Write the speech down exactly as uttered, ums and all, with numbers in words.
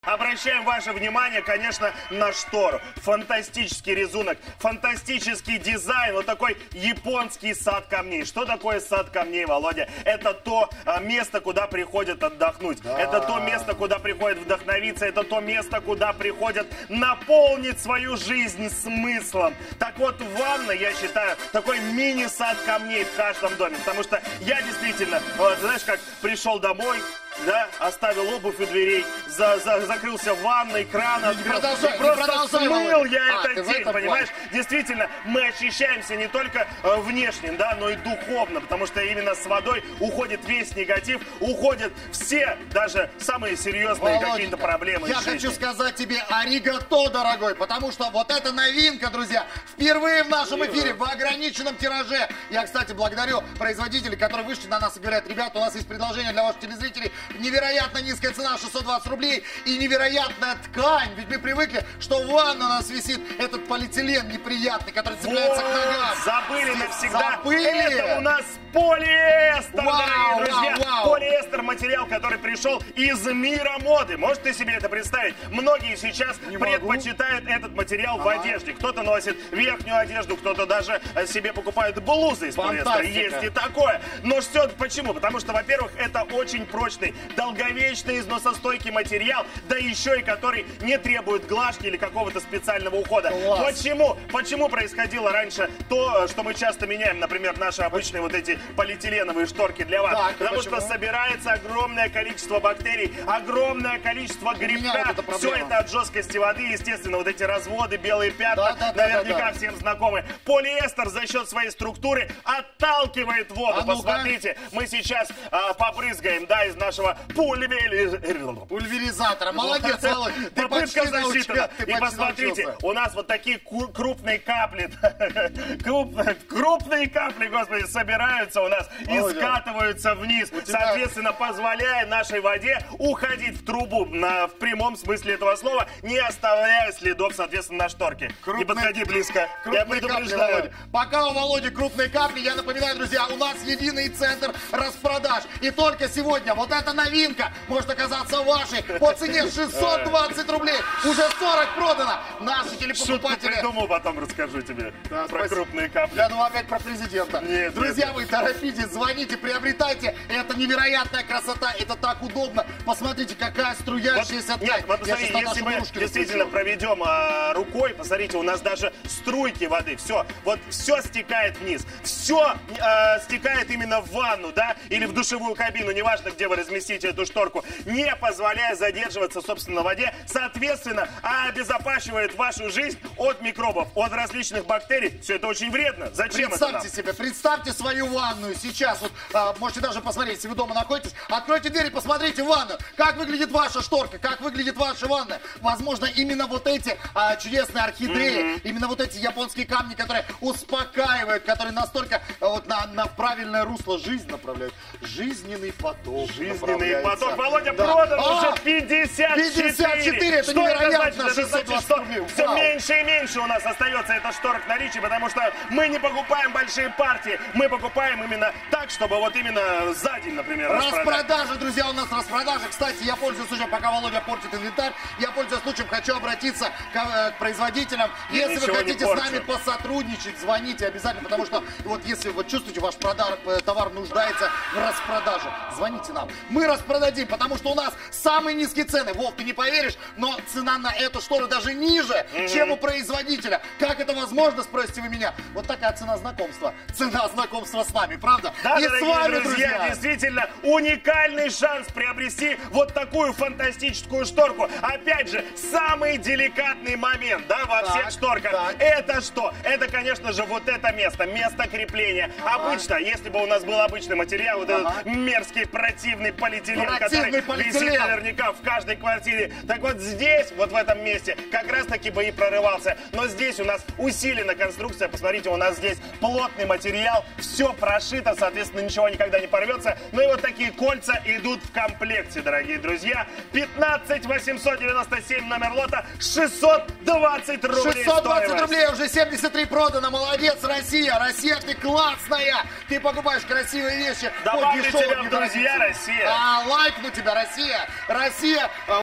Обращаем ваше внимание, конечно, на штору. Фантастический рисунок, фантастический дизайн, вот такой японский сад камней. Что такое сад камней, Володя? Это то а, место, куда приходят отдохнуть. Да. Это то место, куда приходят вдохновиться. Это то место, куда приходят наполнить свою жизнь смыслом. Так вот, ванна, я считаю, такой мини-сад камней в каждом доме. Потому что я действительно, вот, знаешь, как пришел домой, да, оставил обувь у дверей, за, за, закрылся в ванной, кран открыл, и просто смыл я а, этот день, понимаешь? Плане. Действительно, мы очищаемся не только э, внешне, да, но и духовно, потому что именно с водой уходит весь негатив, уходят все, даже самые серьезные какие-то проблемы. Я хочу сказать тебе аригато, дорогой, потому что вот эта новинка, друзья, впервые в нашем эфире в ограниченном тираже. Я, кстати, благодарю производителей, которые вышли на нас и говорят: ребята, у нас есть предложение для ваших телезрителей. Невероятно низкая цена, шестьсот двадцать рублей, и невероятная ткань. Ведь мы привыкли, что в ванну у нас висит этот полиэтилен неприятный, который цепляется вот, к ногам. Забыли навсегда. Забыли. Это у нас полиэстер, вау, дорогие друзья. Вау, вау. Полиэстер — материал, который пришел из мира моды. Можете ты себе это представить? Многие сейчас Не предпочитают могу. этот материал ага. в одежде. Кто-то носит верхнюю одежду, кто-то даже себе покупает блузы из полиэстера. Есть и такое. Но что, почему? Потому что, во-первых, это очень прочный, долговечный, износостойкий материал, да еще и который не требует глажки или какого-то специального ухода. Класс. Почему? Почему происходило раньше то, что мы часто меняем, например, наши обычные вот эти полиэтиленовые шторки для ванн? Так, Потому почему? что собирается огромное количество бактерий, огромное количество грибка. Это Все это от жесткости воды, естественно, вот эти разводы, белые пятна, да, да, наверняка да, да, да. всем знакомы. Полиэстер за счет своей структуры отталкивает воду. А Посмотрите, ну мы сейчас а, побрызгаем, да, из нашого пульвери... пульверизатора. Молодец, Володь. Ты Попытка защиты. И посмотрите, научился. у нас вот такие крупные капли, крупные капли, господи, собираются у нас и Ой, скатываются вниз, соответственно, позволяя нашей воде уходить в трубу на, в прямом смысле этого слова, не оставляя следов, соответственно, на шторке. Крупные, не подходи близко. Я предупреждаю. Капли, Пока у Володи крупные капли, я напоминаю, друзья, у нас единый центр распродаж. И только сегодня вот эта новинка может оказаться вашей по цене шестьсот двадцать рублей. Уже сорок продано. Наши телепокупатели... Шутку придумал, потом расскажу тебе да, про спасибо. крупные капли. Я думал опять про президента. Нет, Друзья, нет. вы торопитесь, звоните, приобретайте. Это невероятная красота, это так удобно. Посмотрите, какая струящаяся вот, ткань. Нет, вот посмотри, если мы действительно проведем а, рукой, посмотрите, у нас даже струйки воды, все, вот все стекает вниз. Все а, стекает именно в ванну, да, или в душевую кабину, неважно, где вы разместите эту шторку, не позволяя задерживаться, собственно, в воде, соответственно, обезопасивает вашу жизнь от микробов, от различных бактерий. Все это очень вредно. Зачем это нам? Представьте себе, представьте свою ванную сейчас. Вот, а, можете даже посмотреть, если вы дома находитесь, откройте дверь и посмотрите в ванну. Как выглядит ваша шторка, как выглядит ваша ванна. Возможно, именно вот эти а, чудесные орхидеи, mm-hmm. именно вот эти японские камни, которые успокаивают, которые настолько а, вот, на, на правильное русло жизнь направляют. Жизненный поток. Жизненный поток. Володя, да. продан а, уже пятьдесят четыре. пятьдесят четыре, это что невероятно. Это значит? Это значит, что все Вау. меньше и меньше у нас остается эта шторок в наличии, потому что мы не покупаем большие партии, мы покупаем именно так, чтобы вот именно за день, например, распродать. Распродажи, друзья, у нас распродажи. Кстати, я пользуюсь случаем, пока Володя портит инвентарь, я пользуюсь случаем, хочу обратиться к, к производителям. Я если вы хотите с нами посотрудничать, звоните обязательно, потому что вот если вы чувствуете, ваш продар, товар нуждается в распродаже, звоните нам. Мы распродадим, потому что у нас самые низкие цены. Вов, ты не поверишь, но цена на эту штору даже ниже, mm-hmm. чем у производителя. Как это возможно, спросите вы меня? Вот такая цена знакомства. Цена знакомства с нами, правда? Да, И дорогие с вами, друзья, друзья, действительно уникальный шанс приобрести вот такую фантастическую шторку. Опять же, самый деликатный момент, да, во так, всех шторках. Так. Это что? Это, конечно же, вот это место, место крепления. Ага. Обычно, если бы у нас был обычный материал, вот ага. этот мерзкий, противный полиэтилен, противный который полиэтилен. висит наверняка в каждой квартире. Так вот здесь, вот в этом месте, как раз таки бы и прорывался. Но здесь у нас усилена конструкция. Посмотрите, у нас здесь плотный материал, все прошито, соответственно, ничего никогда не порвется. Ну и вот такие кольца идут в комплекте, дорогие друзья. пятнадцать восемьсот девяносто семь номер лота, шестьсот двадцать рублей. шестьсот двадцать рублей, уже семьдесят три продано. Молодец, Россия. Россия, ты классная. Ты покупаешь красивые вещи. Добавлю тебя в друзья, Россия. А, лайкну тебя, Россия. Россия.